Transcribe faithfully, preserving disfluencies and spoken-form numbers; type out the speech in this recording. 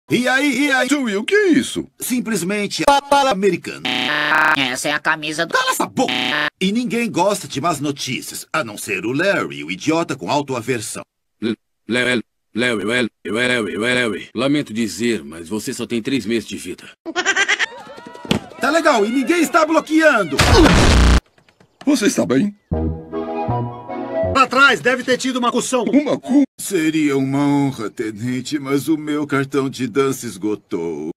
E aí, e aí? Joey, o que é isso? Simplesmente a americano. Essa é a camisa do... Cala essa boca! E ninguém gosta de más notícias, a não ser o Larry, o idiota com autoaversão. Larry, Larry, Larry, Larry, Larry. Lamento dizer, mas você só tem três meses de vida. Tá legal, e ninguém está bloqueando! Você está bem? Pra trás, deve ter tido uma cussão. Uma cu... Seria uma honra, tenente, mas o meu cartão de dança esgotou.